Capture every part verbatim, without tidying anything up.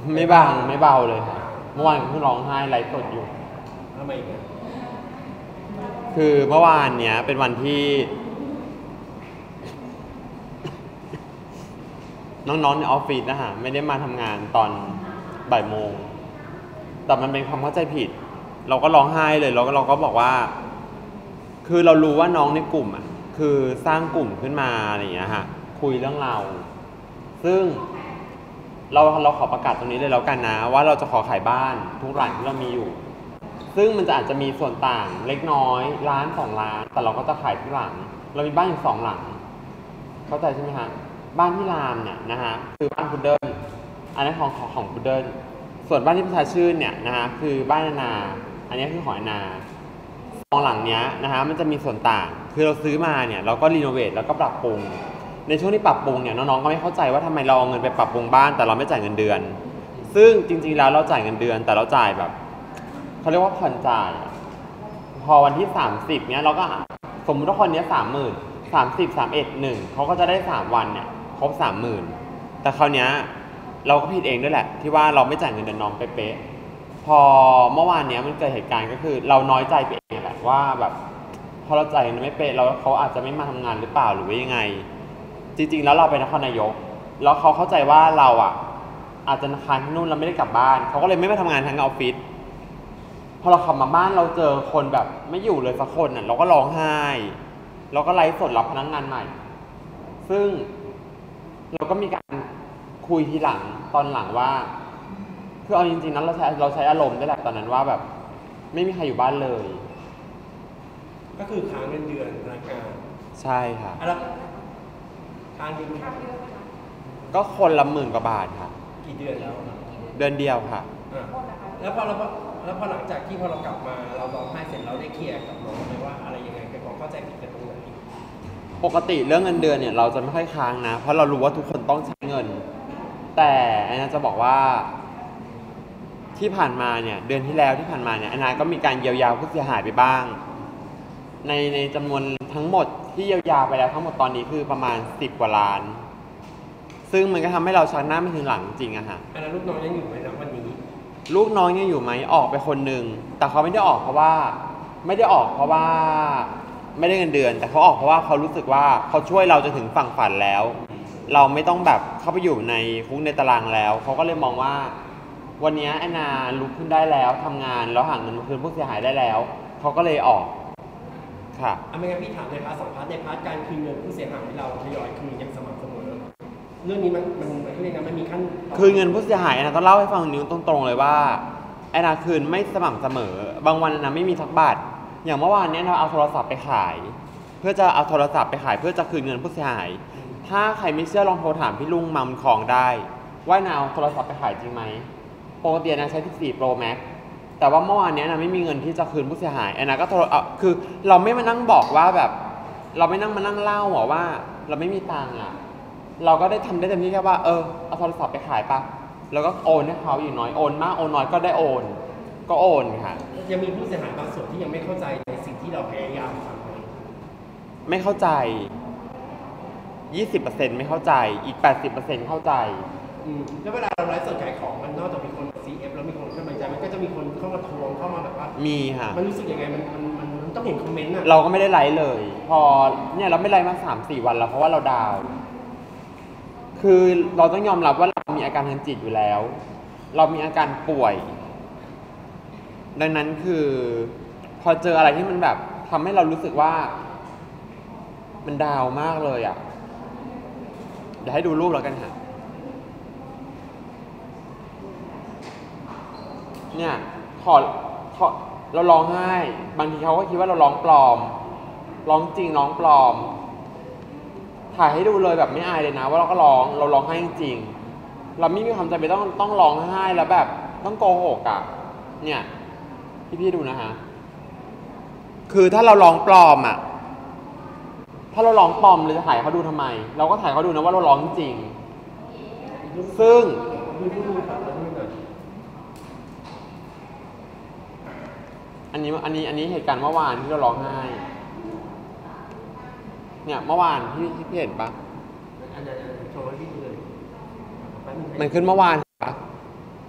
ไม่บางไม่เบาเลยค่ะเมื่อวานเพิ่งร้องไห้ไลฟ์สดอยู่ทำไมอีกคือเมื่อวานเนี้ยเป็นวันที่น้องๆในออฟฟิศนะฮะไม่ได้มาทำงานตอนบ่ายโมงแต่มันเป็นความเข้าใจผิดเราก็ร้องไห้เลยเราก็เราก็บอกว่าคือเรารู้ว่าน้องในกลุ่มอ่ะคือสร้างกลุ่มขึ้นมาอะไรอย่างเงี้ยฮะคุยเรื่องเราซึ่งเราเราขอประกาศตรงนี้เลยแล้วกันนะว่าเราจะขอขายบ้านทุกหลังที่เรามีอยู่ซึ่งมันจะอาจจะมีส่วนต่างเล็กน้อยล้านสองล้านแต่เราก็จะขายทุกหลังเรามีบ้านอยู่สองหลังเข้าใจใช่ไหมฮะบ้านที่รามเนี่ยนะฮะคือบ้านพุดเดิ้ลอันนั้นของของของพุดเดิ้ลส่วนบ้านที่ประชาชื่นเนี่ยนะฮะคือบ้านนานาอันนี้คือหอยนาสองหลังเนี้ยนะฮะมันจะมีส่วนต่างคือเราซื้อมาเนี่ยเราก็รีโนเวทแล้วก็ปรับปรุงในช่วงที่ปรับปรุงเนี่ยน้องๆก็ไม่เข้าใจว่าทำไมเราเอาเงินไปปรับปรุงบ้านแต่เราไม่จ่ายเงินเดือนซึ่งจริงๆแล้วเราจ่ายเงินเดือนแต่เราจ่ายแบบเขาเรียกว่าผ่อนจ่ายพอวันที่สามสิบเนี้ยเราก็สมมติว่าคนนี้สามหมื่นสามสิบสามเอ็ดหนึ่งเขาก็จะได้สามวันเนี่ยครบสามหมื่นแต่คราวนี้เราก็ผิดเองด้วยแหละที่ว่าเราไม่จ่ายเงินเดือนน้องเป๊ะๆพอเมื่อวานนี้มันเกิดเหตุการณ์ก็คือเราน้อยใจไปเองแหละว่าแบบพอเราจ่ายเงินไม่เป๊ะแล้วเขาอาจจะไม่มาทำงานหรือเปล่าหรือว่ายังไงจริงๆแล้วเราเป็นนครนายกแล้วเขาเข้าใจว่าเราอ่ะอาจจะค้างที่นู่นเราไม่ได้กลับบ้านเขาก็เลยไม่มาทำงานทั้งออฟฟิศพอเราขับมาบ้านเราเจอคนแบบไม่อยู่เลยสักคนน่ะเราก็ร้องไห้เราก็ไลฟ์สดรับพนักงานใหม่ซึ่งเราก็มีการคุยทีหลังตอนหลังว่าคือเอาจริงๆนั้นเราใช้เราใช้อารมณ์ได้แหละตอนนั้นว่าแบบไม่มีใครอยู่บ้านเลยก็คือค้างเงินเดือนพนักงานใช่ค่ะแล้วค้างเดือนก็คนละหมื่นกว่าบาทค่ะกี่เดือนแล้วเดือนเดียวค่ะแล้วพอเราแล้วพอหลังจากที่พอเรากลับมาเราร้องไห้เสร็จเราได้เคลียร์กับน้องไหมว่าอะไรยังไงเป็นความเข้าใจผิดกันตรงไหนปกติเรื่องเงินเดือนเนี่ยเราจะไม่ค่อยค้างนะเพราะเรารู้ว่าทุกคนต้องใช้เงินแต่อันนี้จะบอกว่าที่ผ่านมาเนี่ยเดือนที่แล้วที่ผ่านมาเนี่ยอันนั้นก็มีการเยียวยาผู้เสียหายไปบ้างในในจำนวนทั้งหมดที่เยียวยาไปแล้วทั้งหมดตอนนี้คือประมาณสิบกว่าล้านซึ่งมันก็ทำให้เราชักหน้าไม่ถึงหลังจริงอะฮะอันนั้นลูกน้องยังอยู่ไหมนะวันนี้ลูกน้องยังอยู่ไหมออกไปคนหนึ่งแต่เขาไม่ได้ออกเพราะว่าไม่ได้ออกเพราะว่าไม่ได้เงินเดือนแต่เขาออกเพราะว่าเขารู้สึกว่าเขาช่วยเราจะถึงฝั่งฝันแล้วเราไม่ต้องแบบเข้าไปอยู่ในคุกในตารางแล้วเขาก็เลยมองว่าวันนี้แอนนาลุกขึ้นได้แล้วทำงานแล้วหาเงินมาคืนผู้เสียหายได้แล้วเขาก็เลยออกค่ะอ่ะไม่งั้นพี่ถามในพาร์ทสองพาร์ทในพาร์ทการคืนเงินผู้เสียหายเราทยอยคืนอย่างสม่ำเสมอเรื่องนี้มันมันมันเรียกนะมันมีขั้นคืนเงินผู้เสียหายแอนนาต้องเล่าให้ฟังนิ้วตรงๆเลยว่าแอนนาคืนไม่สม่ำเสมอบางวันแอนนาไม่มีสักบาทอย่างเมื่อวานนี้เราเอาโทรศัพท์ไปขายเพื่อจะเอาโทรศัพท์ไปขายเพื่อจะคืนเงินผู้เสียหายถ้าใครไม่เชื่อลองโทรถามพี่ลุงมัมของได้ว่านาเอาโทรศัพท์ไปขายจริงไหมปกตินะใช้สิบสี่ Pro Max แต่ว่าเมื่อวานนี้นะไม่มีเงินที่จะคืนผู้เสียหายแอนนาก็โทรเอาคือเราไม่มานั่งบอกว่าแบบเราไม่นั่งมานั่งเล่าหรอว่าเราไม่มีตังค์อ่ะเราก็ได้ทำได้เต็มที่แค่ว่าเออเอาโทรศัพท์ไปขายปะแล้วก็โอนให้เขาอยู่น้อยโอนมากโอนน้อยก็ได้โอนก็โอนค่ะยังมีผู้เสียหายบางส่วนที่ยังไม่เข้าใจในสิ่งที่เราพยายามทำไว้ไม่เข้าใจ ยี่สิบเปอร์เซ็นต์ ไม่เข้าใจอีก แปดสิบเปอร์เซ็นต์ เข้าใจอืมแล้วเวลาเราไลฟ์สดขายของมันนอกจากมีคน ซี เอฟ แล้วมีคนเข้ามาใจมันก็จะมีคนเข้ามาทวงเข้ามาแบบว่ามีค่ะมันรู้สึกยังไงมันมันมันต้องเห็นคอมเมนต์อ่ะเราก็ไม่ได้ไลฟ์เลยพอเนี่ยเราไม่ไลฟ์มา สามสี่ วันแล้วเพราะว่าเราดาวคือเราต้องยอมรับว่าเรามีอาการทางจิตอยู่แล้วเรามีอาการป่วยดังนั้นคือพอเจออะไรที่มันแบบทำให้เรารู้สึกว่ามันดาวมากเลยอ่ะเดี๋ยวให้ดูรูปแล้วกันค่ะเนี่ยขอขอเราร้องไห้บางทีเขาก็คิดว่าเราร้องปลอมร้องจริงร้องปลอมถ่ายให้ดูเลยแบบไม่อายเลยนะว่าเราก็ร้องเราร้องไห้จริงเราไม่มีความจำเป็นต้องต้องร้องไห้แล้วแบบต้องโกหกอ่ะเนี่ยพี่ๆดูนะฮะคือถ้าเราร้องปลอมอ่ะถ้าเราร้องปลอมเราจะถ่ายเขาดูทำไมเราก็ถ่ายเขาดูนะว่าเราร้องจริงซึ่งอันนี้อันนี้อันนี้เหตุการณ์เมื่อวานที่เราร้องไห้เนี่ยเมื่อวานพี่พี่เห็นปะอันนั้นโชว์ให้พี่ดูเลยมันขึ้นเมื่อวานปะ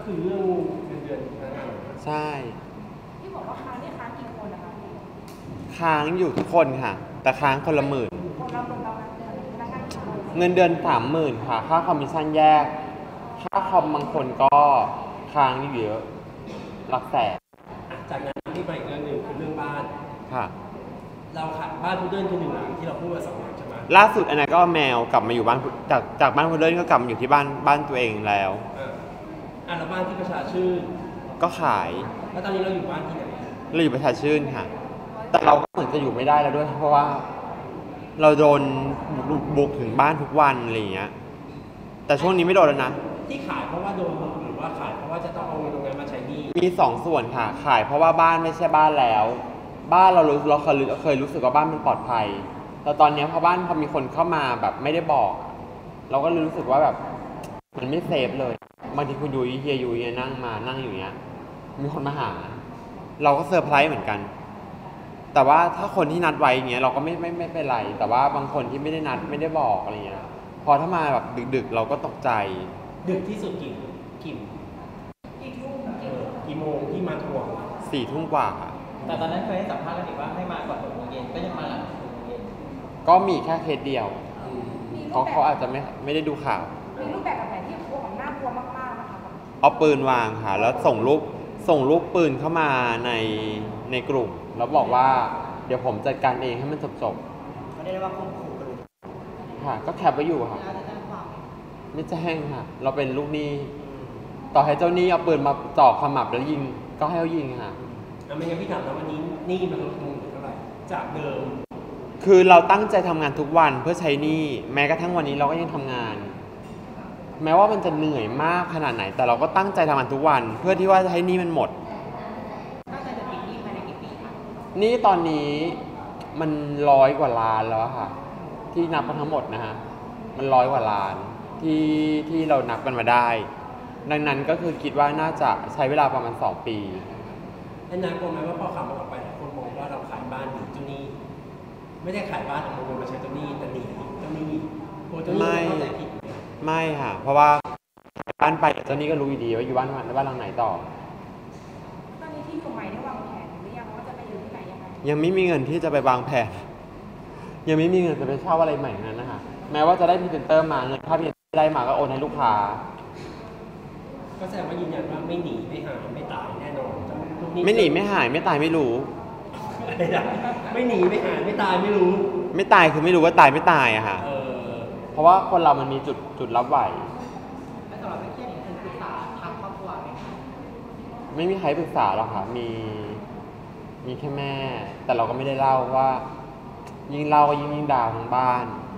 คือเรื่องเงินเดือนพนักงานเหรอใช่ที่บอกว่าค้างเนี่ยค้างกี่คนนะคะค้างอยู่ทุกคนค่ะ แต่ค้างคนละหมื่นคนเราคนเราเดือนพนักงานกี่คนเงินเดือนสามหมื่นค่ะ ค่าคอมมิชชั่นแยก ค่าคอมบางคนก็ค้างอยู่เยอะหลักแสนอ่ะจากนั้นที่ไปอีกเรื่องหนึ่งคือเรื่องบ้านค่ะเราขายบ้านพุดเดิ้ลคือหนึ่งหลังที่เราพูดมาสองหลังใช่ไหมล่าสุดอันนั้นก็แมวกลับมาอยู่บ้านจากจากบ้านพุดเดิ้ลก็กลับมาอยู่ที่บ้านบ้านตัวเองแล้วอ่ะอ่ะแล้วบ้านที่ประชาชื่นก็ขายแล้วตอนนี้เราอยู่บ้านที่ไหนเราอยู่ประชาชื่นค่ะ แต่เราก็เหมือนจะอยู่ไม่ได้แล้วด้วย เพราะว่า เราโดนบุกบุกถึงบ้านทุกวันอะไรอย่างเงี้ย แต่ช่วงนี้ไม่โดนแล้วนะที่ขายเพราะว่าโดนบุกหรือว่าขายเพราะว่าจะต้องเอาเงินตรงนั้นมาใช้หนี้มีสองส่วนค่ะ ขายเพราะว่าบ้านไม่ใช่บ้านแล้ว บ้านเรารู้เราเคยเคยรู้สึกว่าบ้านมันปลอดภัย แต่ตอนเนี้ยพอบ้านพอมีคนเข้ามาแบบไม่ได้บอก เราก็เลยรู้สึกว่าแบบมันไม่เซฟเลยบางทีคุณยูเฮียยูเนี่ยนั่งมานั่งอยู่เนี้ย มีคนมาหา เราก็เซอร์ไพรส์เหมือนกัน แต่ว่าถ้าคนที่นัดไว้อย่างเงี้ยเราก็ไม่ไม่ไม่เป็นไร แต่ว่าบางคนที่ไม่ได้นัดไม่ได้บอกอะไรเงี้ย พอถ้ามาแบบดึกๆ เราก็ตกใจดึกที่สุดกี่กี่กี่ทุ่มเอกี่อกี่โมงที่มาทวงสี่ทุ่มกว่าค่ะแต่ตอนนั้นเคยให้สัมภาษณ์กันอีกว่าให้มาก่อนหกโมงเย็นก็ยังมาหลังหกโมงเย็นก็มีแค่เคสเดียวมีรูเขาปแบเขาบอาจจะไม่ไม่ได้ดูข่าวมีรูปแบบแบบไหนที่กลัวของน่ากลัวมากๆนะคะเอาปืนวางค่ะ แล้วส่งรูปส่งรูปปืนเข้ามาในในกลุ่ม แล้วบอกว่าเดี๋ยวผมจัดการเองให้มันจบจบเขาได้เรียกว่าข่มขู่กันเลยๆค่ะ ก็แคปไว้อยู่ค่ะแล้วจะแจ้งความไหมไม่แจ้งค่ะ เราเป็นลูกหนี้ ต่อให้เจ้าหนี้เอาปืนมาจ่อขมับแล้วยิง ก็ให้เขายิงค่ะอ่ะไม่งั้นพี่ถามแล้ววันนี้หนี้มันลดลงเหลือเท่าไหร่จากเดิมคือเราตั้งใจทำงานทุกวันเพื่อใช้หนี้ แม้กระทั่งวันนี้เราก็ยังทำงาน แม้ว่ามันจะเหนื่อยมากขนาดไหน แต่เราก็ตั้งใจทำงานทุกวัน เพื่อที่ว่าจะให้หนี้มันหมดตั้งใจจะปิดหนี้ภายในกี่ปีคะหนี่ตอนนี้มันร้อยกว่าล้านแล้วอะค่ะ ที่นับกันทั้งหมดนะฮะมันร้อยกว่าล้านที่ที่เรานับกันมาได้ ดังนั้นก็คือคิดว่าน่าจะใช้เวลาประมาณสองปีแอนนากลัวไหมว่าพอข่าวมันออกไปหลายคนมองว่าเราขายบ้านหนีเจ้าหนี้ ไม่ได้ขายบ้านเอาเงินมาใช้เจ้าหนี้แต่หนีเจ้าหนี้กลัวเจ้าหนี้จะเข้าใจผิดไหมไม่ค่ะ เพราะว่าบ้านไปเดี๋ยวเจ้าหนี้ก็รู้อยู่ดีว่าอยู่บ้านวันบ้านหลังไหนต่อตอนนี้ที่อยู่ใหม่ได้วางแผนหรือยังว่าจะไปอยู่ที่ไหนยังไงยังไม่มีเงินที่จะไปวางแผน ยังไม่มีเงินจะไปเช่าอะไรใหม่นั้นนะคะแม้ว่าจะได้พรีเซนเตอร์มาเงินค่าพรีเซนเตอร์ได้มาก็โอนให้ลูกค้าก็แสดงว่ายืนยันว่าไม่หนีไม่หายไม่ตายแน่นอนลูกไม่หนีไม่หายไม่ตายไม่รู้อะไรนะไม่หนีไม่หายไม่ตายไม่รู้ไม่ตายคือไม่รู้ว่าตายไม่ตายอะค่ะเออเพราะว่าคนเรามันมีจุดจุดรับไหวแล้วสำหรับไม่เครียดนี่คือปรึกษาทางครอบครัวไหมคะไม่มีใครปรึกษาหรอกค่ะ มี มีแค่แม่ แต่เราก็ไม่ได้เล่าว่า ยิ่งเล่าก็ยิ่งยิ่งด่าทั้งบ้าน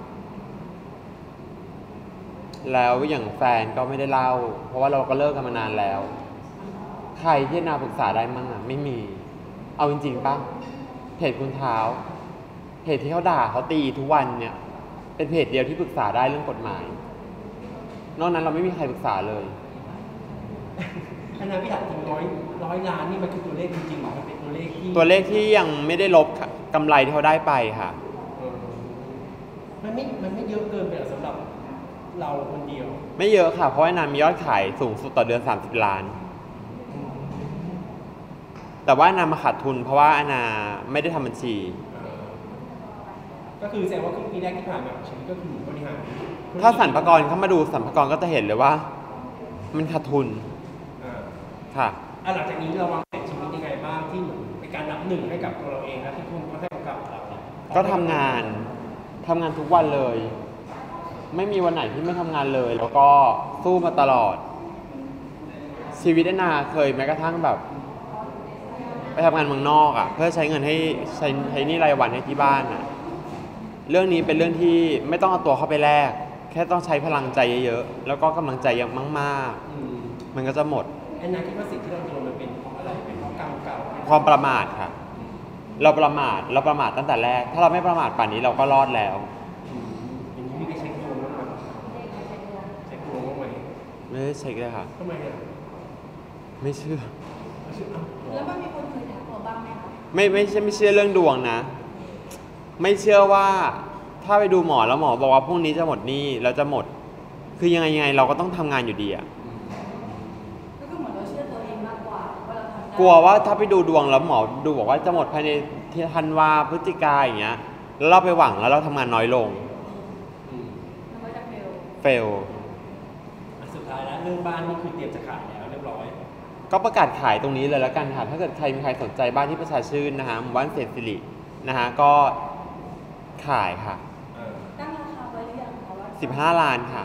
แล้วอย่างแฟนก็ไม่ได้เล่า เพราะว่าเราก็เลิกกันมานานแล้ว ใครที่นาปรึกษาได้มั่งอ่ะไม่มี เอาจริงๆป่ะ เพจคุณเท้า เพจที่เขาด่าเขาตีทุกวันเนี่ย เป็นเพจเดียวที่ปรึกษาได้เรื่องกฎหมาย นอกนั้นเราไม่มีใครปรึกษาเลยอันนั้นพี่ถามจริงร้อยร้อยล้านนี่มันคือตัวเลขจริงๆหรอมันเป็นตัวเลขที่ตัวเลขที่ยังไม่ได้ลบกำไรที่เขาได้ไปค่ะเออมันไม่มันไม่เยอะเกินไปหรอสำหรับเราคนเดียวไม่เยอะค่ะ เพราะว่านามียอดขายสูงสุดต่อเดือน สามสิบ ล้าน แต่ว่านามาขาดทุน เพราะว่าอานาไม่ได้ทำบัญชีเออก็คือแสดงว่าครึ่งปีแรกที่ผ่านมาของชีวิตก็คือบริหารถ้าสรรพากรเข้ามาดูสรรพากรก็จะเห็นเลยว่า มันขาดทุนอ่าค่ะอ่ะหลังจากนี้เราวางแผนชีวิตยังไงบ้างที่เหมือนเป็นการนับหนึ่งให้กับตัวเราเองและที่คุณก็ให้กับเราก็ทำงานทำงานทุกวันเลย ไม่มีวันไหนที่ไม่ทำงานเลย แล้วก็สู้มาตลอด ชีวิตอานาเคยแม้กระทั่งแบบ ไปทำงานเมืองนอกอ่ะ เพื่อใช้เงินให้ใช้ใช้หนี่รายวันให้ที่บ้านอ่ะ เรื่องนี้เป็นเรื่องที่ไม่ต้องเอาตัวเข้าไปแลกแค่ต้องใช้พลังใจเยอะๆแล้วก็กำลังใจเยอะมากอืมๆ มันก็จะหมดแอนนาคิดว่าสิ่งที่เราโดนมันเป็นเพราะอะไรเป็นเพราะกรรมเก่าความประมาทค่ะ เราประมาทเราประมาทตั้งแต่แรก ถ้าเราไม่ประมาทป่านนี้เราก็รอดแล้วอืมอย่างนี้พี่ไปเช็คดวงบ้างไหมเช็คดวงบ้างไหมไม่ได้เช็คเลยค่ะทำไมอ่ะไม่เชื่อไม่ใช่เอ้าแล้วมันมีคนเคยถามเราบ้างไหมคะไม่ไม่ใช่ไม่เชื่อเรื่องดวงนะ ไม่เชื่อว่าถ้าไปดูหมอแล้วหมอบอกว่าพรุ่งนี้จะหมดหนี้แล้วจะหมด คือยังไงยังไงเราก็ต้องทำงานอยู่ดีอะก็คือเหมือนกลัวว่าถ้าไปดูดวงแล้วหมอดูบอกว่าจะหมดภายในธันวาพฤศจิกาอย่างเงี้ยแล้วเราไปหวังแล้วเราทำงานน้อยลงอืมมันก็จะเฟลเฟลอ่ะสุดท้ายแล้วเรื่องบ้านนี่คือเตรียมจะขายแล้วเรียบร้อยก็ประกาศขายตรงนี้เลยแล้วกันค่ะถ้าเกิดใครมีใครสนใจบ้านที่ประชาชื่นนะฮะหมู่บ้านเศรษฐศิรินะฮะก็ขายค่ะเออตั้งราคาไว้หรือยังคะว่าสิบห้าล้านค่ะ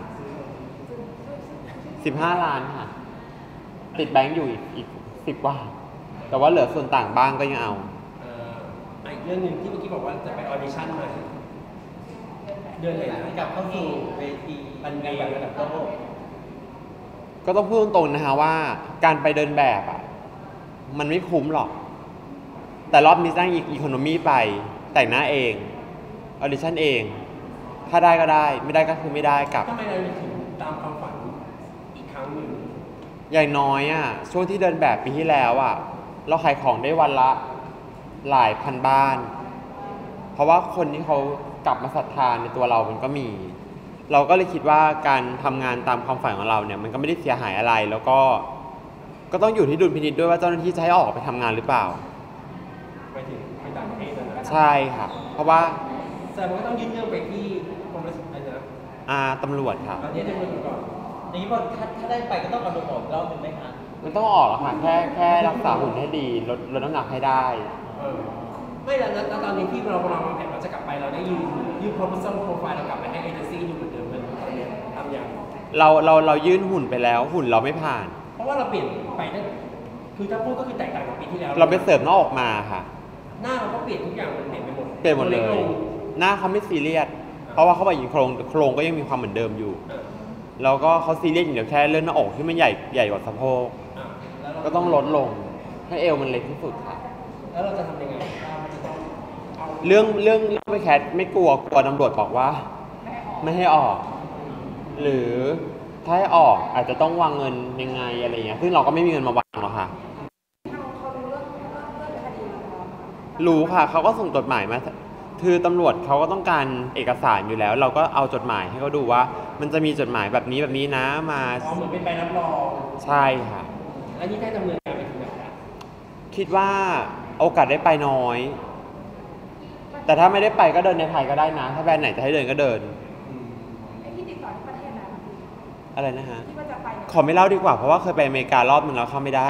สิบห้าล้านค่ะ ติดแบงก์อยู่อีกอีกสิบว่า แต่ว่าเหลือส่วนต่างบ้างก็ยังเอาเอ่ออ่ะอีกเรื่องหนึ่งที่เมื่อกี้บอกว่าจะไปออดิชั่นมาเดือนไหนนะกลับเข้าสู่เวทีมันมีแบบระดับโลกก็ต้องพูดตรงๆนะฮะว่าการไปเดินแบบอ่ะมันไม่คุ้มหรอก แต่รอบนี้สร้างอีโคโนมีไปแต่งหน้าเองออดิชั่นเอง ถ้าได้ก็ได้ไม่ได้ก็คือไม่ได้กลับทำไมเราถึงตามความฝันอีกครั้งหนึ่งอย่างน้อยอ่ะช่วงที่เดินแบบปีที่แล้วอ่ะเราขายของได้วันละหลายพันบ้าน เพราะว่าคนที่เขากลับมาศรัทธาในตัวเรามันก็มี เราก็เลยคิดว่าการทำงานตามความฝันของเราเนี่ยมันก็ไม่ได้เสียหายอะไร แล้วก็ก็ต้องอยู่ที่ดุลพินิจด้วยว่าเจ้าหน้าที่จะให้ออกไปทำงานหรือเปล่าไปถึงไปต่างประเทศแล้วนะใช่ค่ะเพราะว่าแสดงว่าก็ต้องยื่นเรื่องไปที่กรมราชทัณฑ์นะอาตำรวจค่ะตอนนี้จะมาดูก่อนอย่างนี้พอถ้าถ้าได้ไปก็ต้องเอาลงออกรอบหนึ่งไหมคะมันต้องออกแล้วค่ะแค่แค่รักษาหุ่นให้ดีลดลดน้ำหนักให้ได้เออไม่แล้วแล้วแล้วตอนนี้ที่เราเราวางแผนเราจะกลับไปเราได้ยืนยืนโปรโมชั่นโปรไฟล์เรากลับไปให้เอเจนซี่ดูเหมือนเดิมมันตอนเนี้ยทำยังเราเราเรายื่นหุ่นไปแล้วหุ่นเราไม่ผ่านเพราะว่าเราเปลี่ยนไปได้คือถ้าพูดก็คือแตกต่างจากปีที่แล้วเราไปเสริมหน้าออกมาค่ะหน้าเราก็เปลี่ยนทุกอย่างมันเปลี่ยนไปหมดเปลี่ยนหมดเลตัวย งหน้าเขาไม่ซีเรียสเพราะว่าเขาบอกอย่างโครงโครงก็ยังมีความเหมือนเดิมอยู่เออแล้วก็เขาซีเรียสอย่างเดียวแค่เลื่อนหน้าอกที่มันใหญ่ใหญ่กว่าสะโพกอ่ะแล้วเราก็ต้องลดลงให้เอวมันเล็กที่สุดค่ะแล้วเราจะทำยังไงถ้ามันจะต้องเอาเรื่องเรื่องเรื่องไปแคทไม่กลัวกลัวตำรวจบอกว่า ไม่ให้ออก หรือถ้าให้ออกอาจจะต้องวางเงินยังไงอะไรเงี้ยซึ่งเราก็ไม่มีเงินมาวางหรอกค่ะทางเขารู้เรื่องเรื่องเรื่องคดีของเราไหมรู้ค่ะเขาก็ส่งจดหมายมาคือตำรวจเขาก็ต้องการเอกสารอยู่แล้ว เราก็เอาจดหมายให้เขาดูว่า มันจะมีจดหมายแบบนี้แบบนี้นะมาอ๋อเหมือนเป็นใบรับรองใช่ค่ะแล้วนี่ได้ดำเนินการไปถึงไหนแล้วคิดว่าโอกาสได้ไปน้อย แต่ถ้าไม่ได้ไปก็เดินในไทยก็ได้นะ ถ้าแบรนด์ไหนจะให้เดินก็เดินไอ้ที่ติดต่อที่ประเทศนั้นอะไรนะฮะที่ว่าจะไปเนี่ยขอไม่เล่าดีกว่าเพราะว่าเคยไปอเมริการอบนึงแล้วเข้าไม่ได้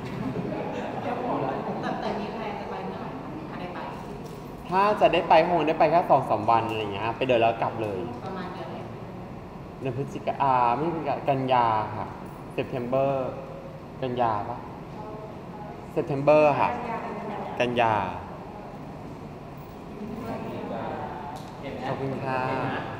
แต่แต่มีแพลนจะไปเมื่อไหร่ถ้าได้ไปถ้าจะได้ไปคงได้ไปแค่สองสามวันอะไรอย่างเงี้ยไปเดินแล้วกลับเลยประมาณเดือนไหนเดือนพฤศจิกาอ่าไม่ใช่กันยาค่ะ September กันยาปะ September ค่ะ กันยา ขอบคุณค่ะ